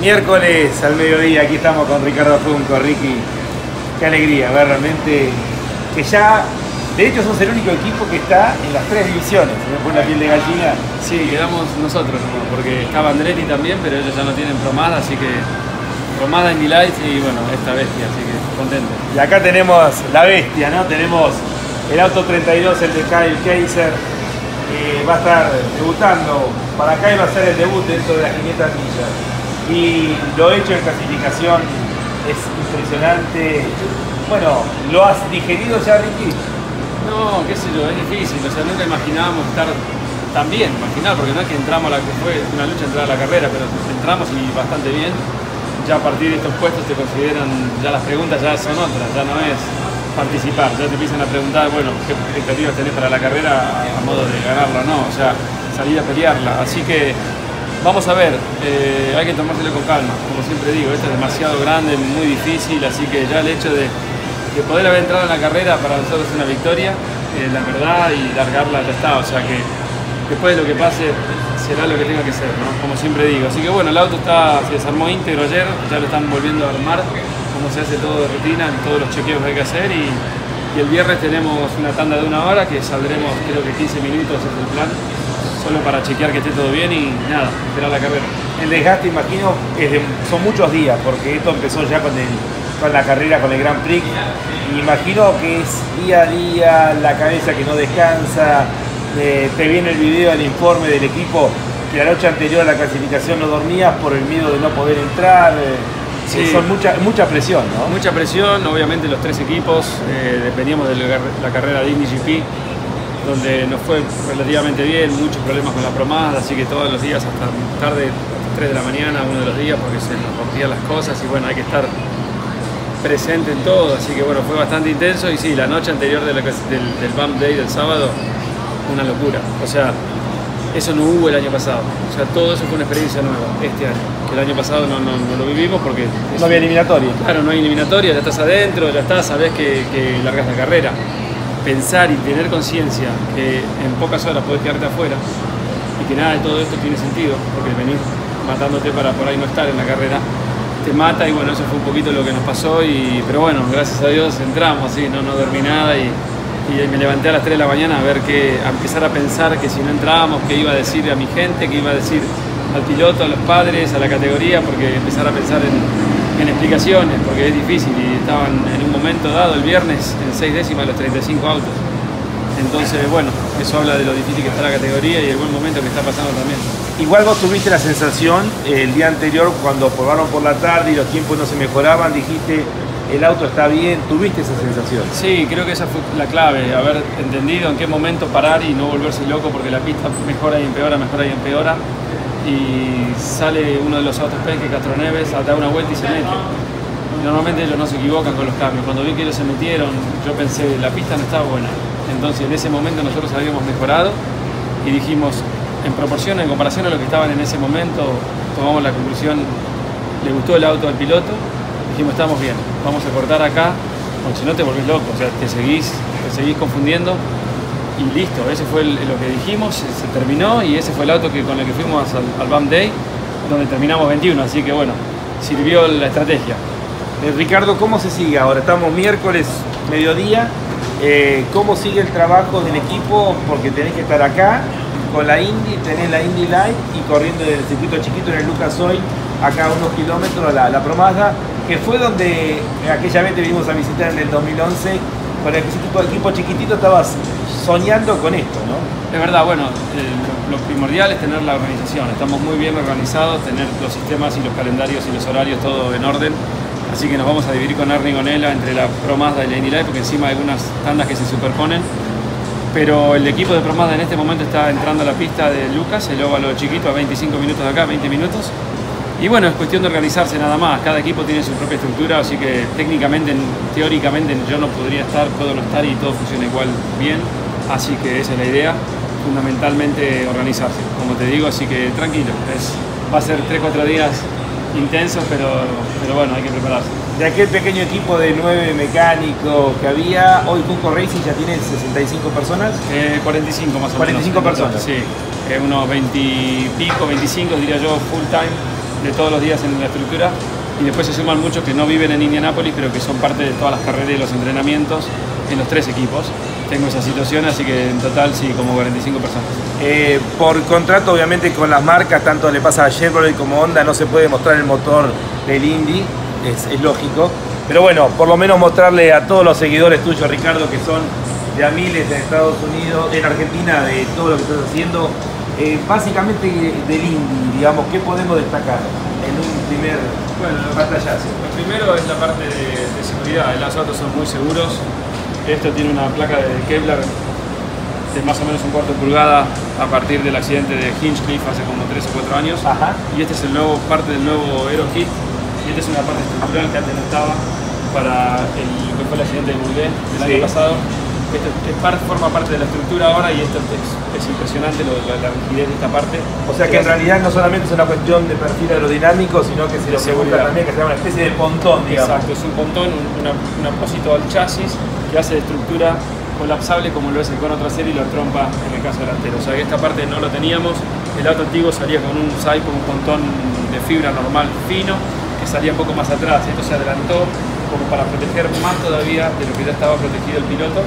Miércoles al mediodía, aquí estamos con Ricardo Junco. Ricky, qué alegría ver realmente que ya, de hecho sos el único equipo que está en las 3 divisiones. Se me pone la piel de gallina. Sí, quedamos nosotros, ¿no? Porque estaba Andretti también, pero ellos ya no tienen Promada, así que Promada, Indy Lights y bueno, esta bestia, así que contento. Y acá tenemos la bestia, ¿no? Tenemos el auto 32, el de Kyle Kaiser, va a estar debutando. Para Kyle va a ser el debut dentro de las 500 millas. Y lo hecho en clasificación es impresionante. Bueno, ¿lo has digerido ya, Ricky? No, qué sé yo, es difícil, o sea, nunca imaginábamos estar tan bien, porque no es que entramos a la que fue una lucha entrar a la carrera, pero entramos y bastante bien. Ya a partir de estos puestos te consideran, ya las preguntas ya son otras, ya no es participar, ya te empiezan a preguntar, bueno, qué expectativas tenés para la carrera a modo de ganarla o no, o sea, salir a pelearla, así que vamos a ver, hay que tomárselo con calma, como siempre digo, esto es demasiado grande, muy difícil, así que ya el hecho de poder haber entrado en la carrera para nosotros es una victoria, la verdad, y largarla ya está, o sea que después de lo que pase será lo que tenga que ser, ¿no? Como siempre digo. Así que bueno, el auto se desarmó íntegro ayer, ya lo están volviendo a armar, como se hace todo de rutina, en todos los chequeos que hay que hacer, y el viernes tenemos una tanda de 1 hora que saldremos creo que 15 minutos es el plan, solo para chequear que esté todo bien y nada, esperar la carrera. El desgaste, imagino, son muchos días, porque esto empezó ya con la carrera, con el Grand Prix, y imagino que es día a día, la cabeza que no descansa. Te viene el video, el informe del equipo, que la noche anterior a la clasificación no dormías por el miedo de no poder entrar. Sí. Son mucha presión, ¿no? Mucha presión, obviamente los 3 equipos, dependíamos de la carrera de Indy GP, donde nos fue relativamente bien, muchos problemas con la Promada, así que todos los días hasta tarde, 3 de la mañana, uno de los días, porque se nos rompían las cosas y bueno, hay que estar presente en todo, así que bueno, fue bastante intenso y sí, la noche anterior del Bump Day del sábado, una locura, o sea, eso no hubo el año pasado, o sea, todo eso fue una experiencia nueva este año, que el año pasado no lo vivimos porque no había eliminatoria. Claro, no hay eliminatoria, ya estás adentro, ya estás, sabés que largas la carrera. Pensar y tener conciencia que en pocas horas podés quedarte afuera y que nada de todo esto tiene sentido, porque venir matándote para por ahí no estar en la carrera, te mata y bueno, eso fue un poquito lo que nos pasó, pero bueno, gracias a Dios entramos, ¿sí? No dormí nada y me levanté a las 3 de la mañana a empezar a pensar que si no entrábamos, qué iba a decir a mi gente, qué iba a decir al piloto, a los padres, a la categoría, porque empezar a pensar en explicaciones, porque es difícil y estaban en un momento dado el viernes en 6 décimas los 35 autos. Entonces, bueno, eso habla de lo difícil que está la categoría y el buen momento que está pasando también. Igual vos tuviste la sensación el día anterior cuando probaron por la tarde y los tiempos no se mejoraban, dijiste el auto está bien, ¿tuviste esa sensación? Sí, creo que esa fue la clave, haber entendido en qué momento parar y no volverse loco porque la pista mejora y empeora, y sale uno de los autos que Castroneves a dar una vuelta y se mete. Normalmente ellos no se equivocan con los cambios, cuando vi que ellos se metieron yo pensé la pista no estaba buena, entonces en ese momento nosotros habíamos mejorado y dijimos en proporción, en comparación a lo que estaban en ese momento, tomamos la conclusión, le gustó el auto al piloto, dijimos estamos bien, vamos a cortar acá, porque si no te volvés loco, o sea, te seguís confundiendo y listo, ese fue lo que dijimos, se terminó y ese fue el auto con el que fuimos al Bump Day, donde terminamos 21, así que bueno, sirvió la estrategia. Ricardo, ¿cómo se sigue ahora? Estamos miércoles, mediodía, ¿cómo sigue el trabajo del equipo? Porque tenés que estar acá con la Indy, tenés la Indy Light y corriendo en el circuito chiquito en el Lucas Oil, acá a unos kilómetros la Promada, que fue donde aquella vez te vinimos a visitar en el 2011, con el equipo chiquitito estabas soñando con esto, ¿no? Es verdad, bueno, lo primordial es tener la organización, estamos muy bien organizados, tener los sistemas y los calendarios y los horarios todo en orden, así que nos vamos a dividir con Ernie Gonella entre la Promada y la Indy Light, porque encima hay algunas tandas que se superponen, pero el equipo de Promada en este momento está entrando a la pista de Lucas, el óvalo chiquito, a 25 minutos de acá, 20 minutos, y bueno, es cuestión de organizarse nada más, cada equipo tiene su propia estructura, así que técnicamente, teóricamente yo no podría estar, puedo no estar y todo funciona igual bien, así que esa es la idea, fundamentalmente organizarse, como te digo, así que tranquilo, va a ser 3-4 días intensos, pero bueno, hay que prepararse. De aquel pequeño equipo de 9 mecánicos que había, hoy Junco Racing ya tiene 65 personas. 45 más o menos. 45 personas. Sí, unos 20 y pico, 25 diría yo, full time. de todos los días en la estructura. Y después se suman muchos que no viven en Indianápolis, pero que son parte de todas las carreras y los entrenamientos en los 3 equipos. Tengo esa situación, así que en total sí, como 45 personas. Por contrato, obviamente, con las marcas, tanto le pasa a Chevrolet como Honda, no se puede mostrar el motor del Indy, es lógico. Pero bueno, por lo menos mostrarle a todos los seguidores tuyos, Ricardo, que son de a miles en Estados Unidos, en Argentina, de todo lo que estás haciendo. Básicamente del Indy, digamos, ¿qué podemos destacar en un primer pantallazo? Lo primero es la parte de seguridad. Los autos son muy seguros. Esto tiene una placa de Kevlar de más o menos 1/4 pulgada a partir del accidente de Hinchcliffe hace como 3 o 4 años. Ajá. Y este es el nuevo, parte del nuevo Aero Kit. Y esta es una parte estructural que antes no estaba para lo que fue el accidente de Bourdais del año pasado. Esto forma parte de la estructura ahora y esto es impresionante la rigidez de esta parte. O sea que en realidad no solamente es una cuestión de perfil aerodinámico, sino que se lo busca también que sea una especie de pontón, digamos. Exacto, es un pontón, un apósito al chasis que hace de estructura colapsable como lo es el cono trasero y la trompa en el caso delantero. O sea que esta parte no lo teníamos. El auto antiguo salía con un saipo, un pontón de fibra normal fino que salía un poco más atrás. Esto se adelantó como para proteger más todavía de lo que ya estaba protegido el piloto.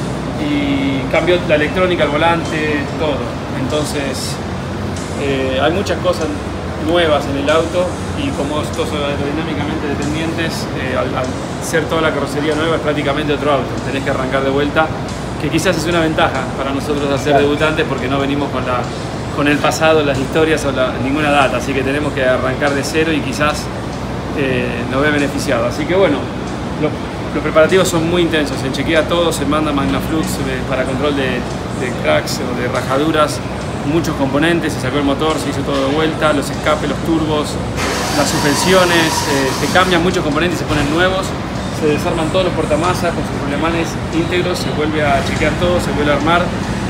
Y cambió la electrónica, el volante, todo. Entonces hay muchas cosas nuevas en el auto y como estos son aerodinámicamente dependientes, al ser toda la carrocería nueva es prácticamente otro auto. Tenés que arrancar de vuelta, que quizás es una ventaja para nosotros hacer debutantes porque no venimos con el pasado, las historias o ninguna data, así que tenemos que arrancar de cero y quizás nos ve beneficiado. Así que bueno, los preparativos son muy intensos, se chequea todo, se manda Magnaflux para control de cracks o de rajaduras, muchos componentes, se sacó el motor, se hizo todo de vuelta, los escapes, los turbos, las suspensiones, se cambian muchos componentes y se ponen nuevos, se desarman todos los portamasas con sus alemanes íntegros, se vuelve a chequear todo, se vuelve a armar,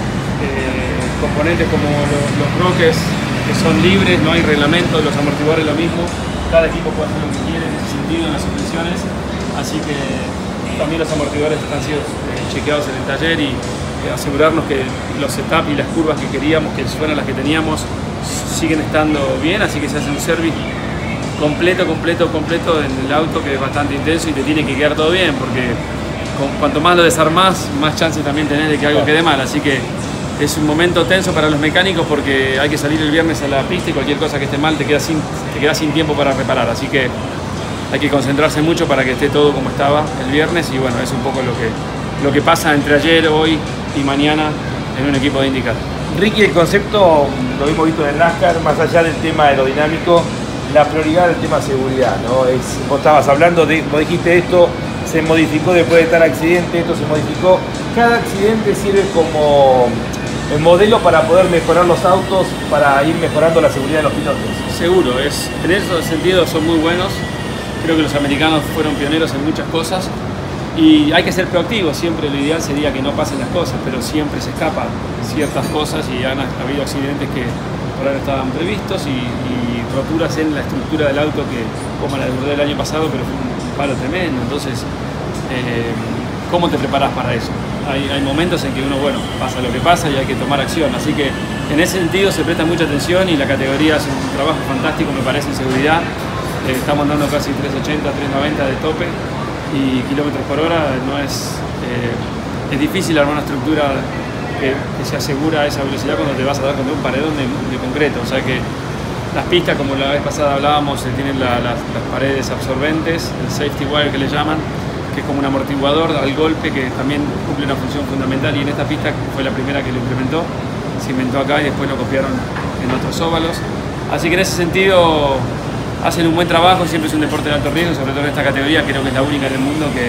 componentes como los roques que son libres, no hay reglamento, los amortiguadores lo mismo, cada equipo puede hacer lo que quiere en ese sentido en las suspensiones. Así que también los amortiguadores están siendo chequeados en el taller y asegurarnos que los setups y las curvas que queríamos, que fueran las que teníamos, siguen estando bien. Así que se hace un service completo en el auto, que es bastante intenso y te tiene que quedar todo bien, porque cuanto más lo desarmás, más chances también tenés de que algo quede mal. Así que es un momento tenso para los mecánicos porque hay que salir el viernes a la pista y cualquier cosa que esté mal te queda sin tiempo para reparar. Así que hay que concentrarse mucho para que esté todo como estaba el viernes y bueno, es un poco lo que pasa entre ayer, hoy y mañana en un equipo de IndyCar. Ricky, el concepto lo hemos visto en el NASCAR, más allá del tema aerodinámico, la prioridad del tema seguridad, ¿no? Vos estabas hablando, vos dijiste esto se modificó después de tal accidente, esto se modificó. Cada accidente sirve como el modelo para poder mejorar los autos, para ir mejorando la seguridad de los pilotos. Seguro, en ese sentido son muy buenos. Creo que los americanos fueron pioneros en muchas cosas y hay que ser proactivos. Siempre lo ideal sería que no pasen las cosas, pero siempre se escapan ciertas cosas y han habido accidentes que por ahora estaban previstos y roturas en la estructura del auto que, como la de Bourdais del año pasado, pero fue un palo tremendo. Entonces, ¿cómo te preparas para eso? Hay momentos en que uno, bueno, pasa lo que pasa y hay que tomar acción. Así que en ese sentido se presta mucha atención y la categoría hace un trabajo fantástico, me parece, en seguridad. Estamos andando casi 380, 390 de tope y kilómetros por hora. No es difícil armar una estructura que se asegura esa velocidad cuando te vas a dar contra un paredón de concreto. O sea que las pistas, como la vez pasada hablábamos, tienen las paredes absorbentes, el safety wire que le llaman, que es como un amortiguador al golpe que también cumple una función fundamental, y en esta pista fue la primera que lo implementó, se inventó acá y después lo copiaron en otros óvalos. Así que en ese sentido hacen un buen trabajo, siempre es un deporte de alto riesgo, sobre todo en esta categoría, creo que es la única en el mundo que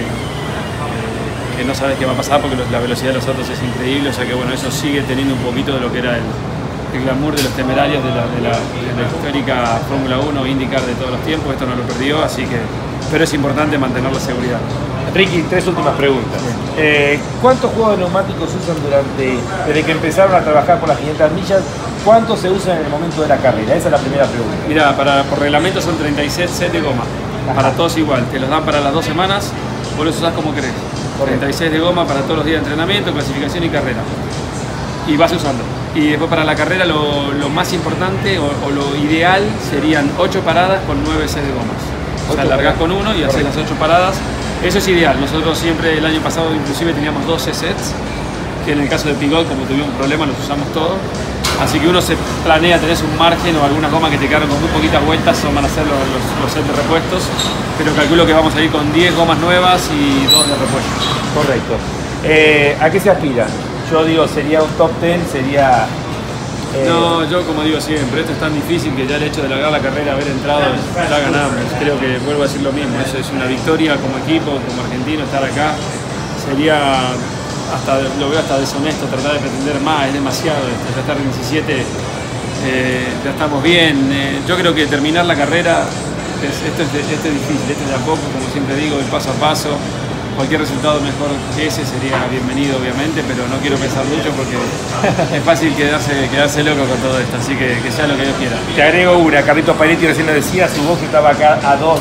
no sabes qué va a pasar porque la velocidad de los autos es increíble, o sea que bueno, eso sigue teniendo un poquito de lo que era el glamour de los temerarios de la histórica Fórmula 1, IndyCar de todos los tiempos. Esto no lo perdió, así que, pero es importante mantener la seguridad. Ricky, 3 últimas preguntas. ¿Cuántos juegos de neumáticos usan desde que empezaron a trabajar por las 500 millas? ¿Cuántos se usan en el momento de la carrera? Esa es la primera pregunta. Mira, por reglamento son 36 sets de goma. Ajá. Para todos igual. Te los dan para las 2 semanas, vos los usás como querés. Correcto. 36 de goma para todos los días de entrenamiento, clasificación y carrera. Y vas usando. Y después para la carrera lo más importante o lo ideal serían 8 paradas con 9 sets de gomas. O sea, largás con uno y haces las 8 paradas. Eso es ideal. Nosotros siempre el año pasado inclusive teníamos 12 sets, que en el caso de Pigot, como tuvimos un problema, los usamos todos. Así que uno se planea, tenés un margen o algunas gomas que te quedaron con muy poquitas vueltas, son van a ser los sets de repuestos, pero calculo que vamos a ir con 10 gomas nuevas y 2 de repuesto. Correcto. ¿A qué se aspira? Yo digo, sería un top 10, sería... No, yo como digo siempre, esto es tan difícil que ya el hecho de largar la carrera, haber entrado, ya ganamos. Creo que vuelvo a decir lo mismo, eso es una victoria como equipo, como argentino, estar acá. Sería, lo veo hasta deshonesto tratar de pretender más, es demasiado, ya estar en 17, ya estamos bien. Yo creo que terminar la carrera, esto es difícil, esto es de a poco, como siempre digo, el paso a paso. Cualquier resultado mejor que ese sería bienvenido, obviamente, pero no quiero pensar mucho porque es fácil quedarse loco con todo esto, así que sea lo que Dios quiera. Te agrego una, Carlitos Pairetti recién lo decía, su box estaba acá a dos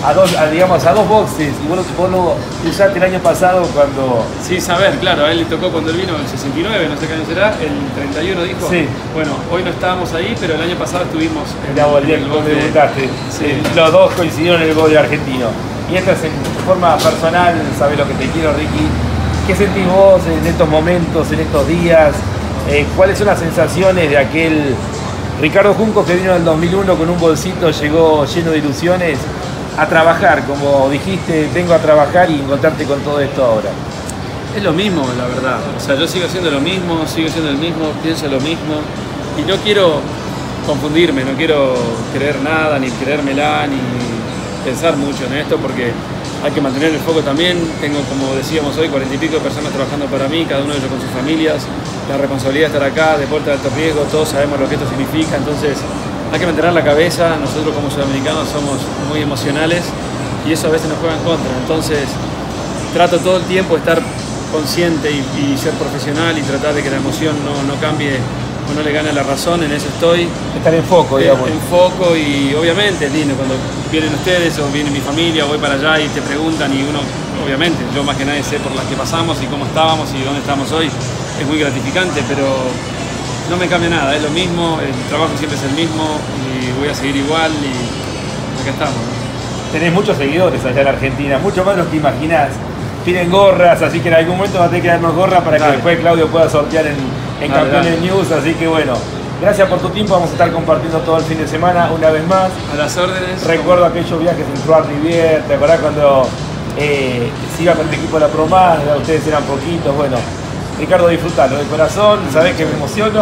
boxes, y vos lo usaste el año pasado cuando... Sí, saber, claro, a él le tocó cuando él vino el 69, no sé qué año será, el 31 dijo. Sí. Bueno, hoy no estábamos ahí, pero el año pasado estuvimos en el box debutaste. Sí. Los dos coincidieron en el box argentino. Y esta es en forma personal, sabes lo que te quiero, Ricky. ¿Qué sentís vos en estos momentos, en estos días? ¿Cuáles son las sensaciones de aquel Ricardo Junco que vino en el 2001 con un bolsito, llegó lleno de ilusiones a trabajar? Como dijiste, vengo a trabajar y encontrarte con todo esto ahora. Es lo mismo, la verdad. O sea, yo sigo haciendo lo mismo, sigo siendo el mismo, pienso lo mismo. Y no quiero confundirme, no quiero creer nada, ni creérmela, ni pensar mucho en esto porque hay que mantener el foco también. Tengo, como decíamos hoy, 40 y pico de personas trabajando para mí, cada uno de ellos con sus familias, la responsabilidad de estar acá, deporte de alto riesgo, todos sabemos lo que esto significa, entonces hay que mantener la cabeza. Nosotros como sudamericanos somos muy emocionales y eso a veces nos juega en contra, entonces trato todo el tiempo de estar consciente y ser profesional y tratar de que la emoción no cambie o no le gane la razón. En eso estoy. Estar en foco, digamos. En foco, y obviamente es lindo cuando vienen ustedes o viene mi familia o voy para allá y te preguntan y uno, obviamente, yo más que nadie sé por las que pasamos y cómo estábamos y dónde estamos hoy. Es muy gratificante, pero no me cambia nada, es lo mismo, el trabajo siempre es el mismo y voy a seguir igual y acá estamos, ¿no? Tenés muchos seguidores allá en Argentina, mucho más de lo que imaginás. Piden gorras, así que en algún momento va a tener que darnos gorras para que después Claudio pueda sortear en Campeones News, así que bueno. Gracias por tu tiempo, vamos a estar compartiendo todo el fin de semana una vez más. A las órdenes. Recuerdo aquellos viajes en Trois Rivières, ¿te acordás cuando se iba con el equipo de la Promás? Ustedes eran poquitos, bueno. Ricardo, disfrutalo de corazón, sabés que me emociono.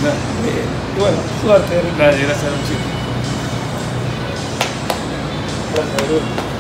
Y bueno, suerte. Gracias, muchísimo. Gracias, Bruno.